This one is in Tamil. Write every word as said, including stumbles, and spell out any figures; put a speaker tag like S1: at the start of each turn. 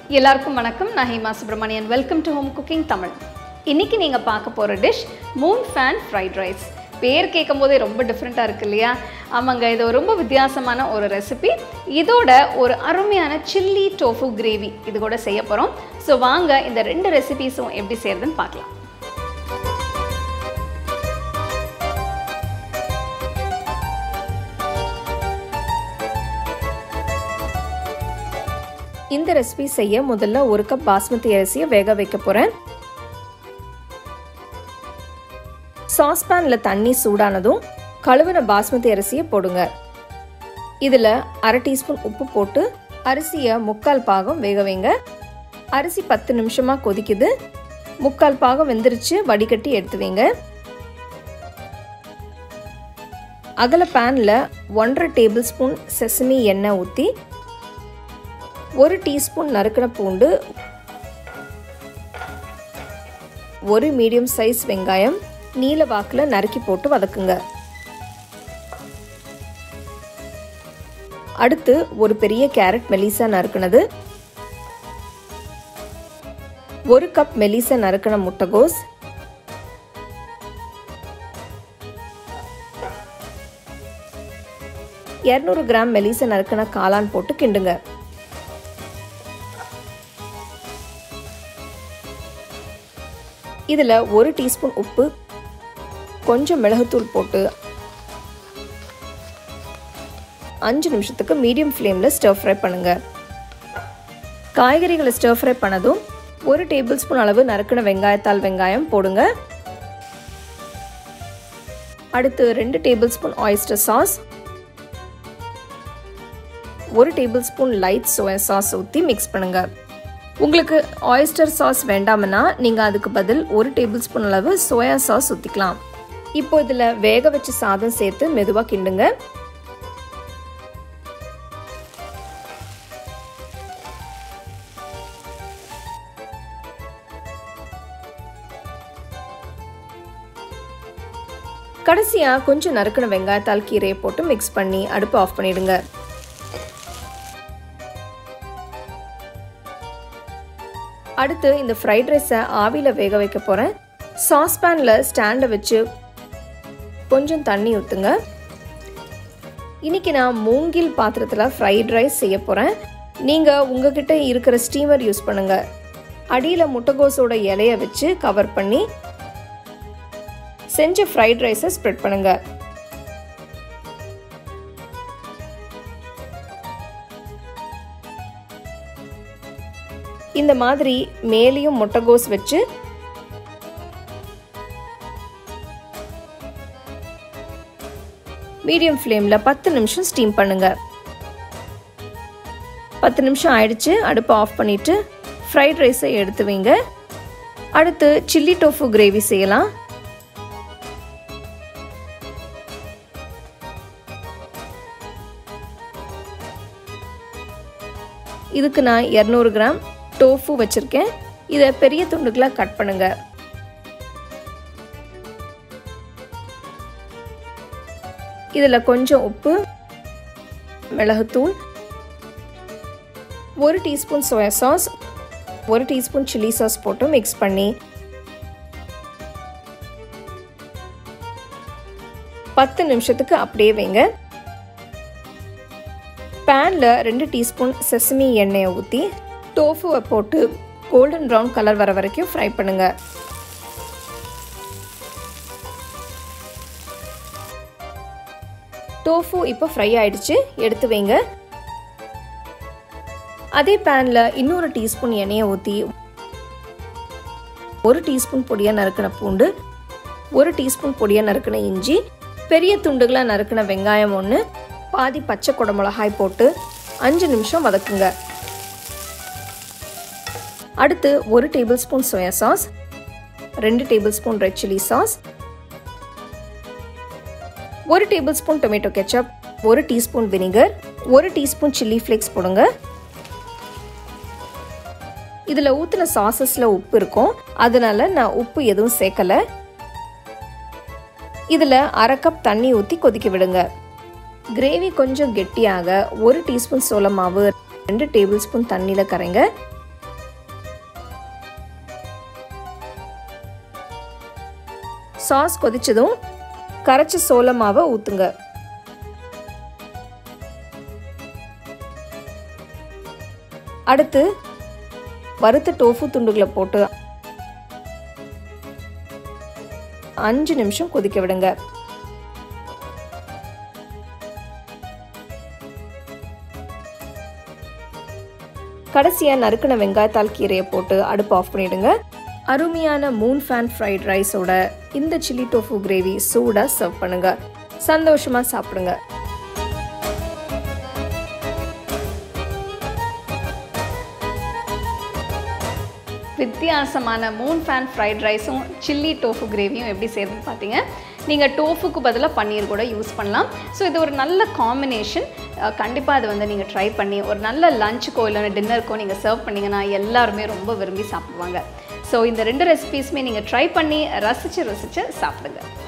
S1: எல்லாருக்கும் வணக்கம். நான் Hema Subramanian. Welcome to home cooking Tamil. இன்னைக்கு நீங்கள் பார்க்க போகிற dish moon fan fried rice. பேர் கேட்கும் போதே ரொம்ப டிஃப்ரெண்ட்டாக இருக்குது இல்லையா? ஆமாங்க, இது ரொம்ப வித்தியாசமான ஒரு ரெசிபி. இதோட ஒரு அருமையான சில்லி டோஃபு கிரேவி இது கூட செய்ய போகிறோம். ஸோ வாங்க இந்த ரெண்டு ரெசிபீஸும் எப்படி செய்கிறதுன்னு பார்க்கலாம். இந்த ரெசிபி செய்ய முதல்ல ஒரு கப் பாஸ்மதி அரிசியை வேக வைக்க போகிறேன். சாஸ்பேனில் தண்ணி சூடானதும் கழுவின பாஸ்மதி அரிசியை போடுங்க. இதில் அரை டீஸ்பூன் உப்பு போட்டு அரிசியை முக்கால் பாகம் வேக வைங்க. அரிசி பத்து நிமிஷமாக கொதிக்குது. முக்கால் பாகம் வெந்துருச்சு, வடிகட்டி எடுத்து வைங்க. அகல பேனில் ஒன்றரை டேபிள் ஸ்பூன் செசமி எண்ணெய் ஊற்றி ஒரு டீஸ்பூன் நறுக்கின பூண்டு, ஒரு மீடியம் சைஸ் வெங்காயம் நீல வாக்கில் நறுக்கி போட்டு வதக்குங்க. அடுத்து ஒரு பெரிய கேரட் மெலிசா நறுக்கினது, ஒரு கப் மெலிசா நறுக்கின முட்டைகோஸ், இருநூறு கிராம் மெலிசா நறுக்கின காளான் போட்டு கிண்டுங்க. இதில் ஒரு டீஸ்பூன் உப்பு, கொஞ்சம் மிளகுத்தூள் போட்டு அஞ்சு நிமிஷத்துக்கு மீடியம் ஃப்ளேமில் ஸ்டர் ஃப்ரை பண்ணுங்க. காய்கறிகளை ஸ்டர் ஃப்ரை பண்ணதும் ஒரு டேபிள் ஸ்பூன் அளவு நறுக்கின வெங்காயத்தால் வெங்காயம் போடுங்க. அடுத்து ரெண்டு டேபிள் ஸ்பூன் ஆயிஸ்டர் சாஸ், ஒரு tablespoon light soya sauce ஊற்றி மிக்ஸ் பண்ணுங்க. உங்களுக்கு ஆயிஸ்டர் சாஸ் வேண்டாம்னா நீங்கள் அதுக்கு பதில் ஒரு டேபிள் ஸ்பூன் அளவு சோயா சாஸ் ஊற்றிக்கலாம். இப்போ இதில் வேக வச்ச சாதம் சேர்த்து மெதுவாக கிண்டுங்க. கடைசியாக கொஞ்சம் நறுக்கின வெங்காயத்தால் கீரையை போட்டு மிக்ஸ் பண்ணி அடுப்பு ஆஃப் பண்ணிடுங்க. அடுத்து இந்த ஃப்ரைட் ரைஸை ஆவியில் வேக வைக்க போகிறேன். சாஸ்பேனில் ஸ்டாண்டை வச்சு கொஞ்சம் தண்ணி ஊற்றுங்க. இன்றைக்கி நான் மூங்கில் பாத்திரத்தில் ஃப்ரைட் ரைஸ் செய்ய போகிறேன். நீங்கள் உங்ககிட்ட இருக்கிற ஸ்டீமர் யூஸ் பண்ணுங்கள். அடியில் முட்டைகோஸோட இலையை வச்சு கவர் பண்ணி செஞ்ச ஃப்ரைட் ரைஸை ஸ்ப்ரெட் பண்ணுங்கள். இந்த மாதிரி மேலேயும் முட்டைகோஸ் வச்சு மீடியம் ஃப்ளேமில் பத்து நிமிஷம் ஸ்டீம் பண்ணுங்க. பத்து நிமிஷம் ஆயிடுச்சு. அடுப்பை ஆஃப் பண்ணிட்டு ஃப்ரைட் ரைஸை எடுத்து வைங்க. அடுத்து சில்லி டோஃபு கிரேவி செய்யலாம். இதுக்கு நான் இருநூறு கிராம் டோஃபு வச்சுருக்கேன். இதை பெரிய துண்டுகளாக கட் பண்ணுங்க. இதில் கொஞ்சம் உப்பு, மிளகுத்தூள், ஒரு டீஸ்பூன் சோயா சாஸ், ஒரு டீஸ்பூன் சில்லி சாஸ் போட்டு மிக்ஸ் பண்ணி பத்து நிமிஷத்துக்கு அப்படியே வைங்க. பேனில் ரெண்டு டீஸ்பூன் செசமி எண்ணெயை ஊற்றி டோஃபுவை போட்டு கோல்டன் ப்ரௌன் கலர் வர வரைக்கும் ஃப்ரை பண்ணுங்க. டோஃபு இப்போ ஃப்ரை ஆயிடுச்சு, எடுத்து வைங்க. அதே பேனில் இன்னொரு டீஸ்பூன் எண்ணெயை ஊற்றி ஒரு டீஸ்பூன் பொடியாக நறுக்கின பூண்டு, ஒரு டீஸ்பூன் பொடியாக நறுக்கின இஞ்சி, பெரிய துண்டுகளாக நறுக்கின வெங்காயம் ஒன்று, பாதி பச்சை குடமிளகாய் போட்டு அஞ்சு நிமிஷம் வதக்குங்க. அடுத்து ஒரு டேபிள் ஸ்பூன் சோயா சாஸ், ரெண்டு tablespoon red chilli sauce, ஒரு டேபிள் ஸ்பூன் டொமேட்டோ கெச்சப், ஒரு டீஸ்பூன் வினிகர், ஒரு டீஸ்பூன் சில்லி ஃப்ளேக்ஸ் போடுங்க. இதில் ஊற்றின சாஸஸில் உப்பு இருக்கும், அதனால நான் உப்பு எதுவும் சேர்க்கலை. இதில் அரை கப் தண்ணி ஊற்றி கொதிக்க விடுங்க. கிரேவி கொஞ்சம் கெட்டியாக ஒரு டீஸ்பூன் சோள மாவு ரெண்டு டேபிள் ஸ்பூன் தண்ணியில் கரைங்க. சாஸ் கொதிச்சதும் கரைச்ச சோள மாவை ஊற்றுங்க. அடுத்து வறுத்த டோஃபு துண்டுகளை போட்டு அஞ்சு நிமிஷம் கொதிக்க விடுங்க. கடைசியாக நறுக்கின வெங்காயத்தாள் கீரையை போட்டு அடுப்பு ஆஃப் பண்ணிவிடுங்க. அருமையான மூன் ஃபேன் ஃப்ரைட் ரைஸோட இந்த சில்லி டோஃபு கிரேவி சூடாக சர்வ் பண்ணுங்க. சந்தோஷமாக சாப்பிடுங்க.
S2: வித்தியாசமான மூன் ஃபேன் ஃப்ரைட் ரைஸும் சில்லி டோஃபு கிரேவியும் எப்படி செய்யறதுன்னு பார்த்தீங்க. நீங்கள் டோஃபுக்கு பதிலாக பன்னீர் கூட யூஸ் பண்ணலாம். ஸோ இது ஒரு நல்ல காம்பினேஷன். கண்டிப்பாக அதை வந்து நீங்கள் ட்ரை பண்ணி ஒரு நல்ல லஞ்சுக்கோ இல்லைன்னா டின்னருக்கோ நீங்கள் சர்வ் பண்ணிங்கன்னா எல்லாருமே ரொம்ப விரும்பி சாப்பிடுவாங்க. ஸோ இந்த ரெண்டு ரெசிபீஸுமே நீங்கள் ட்ரை பண்ணி ரசித்து ரசித்து சாப்பிடுங்க.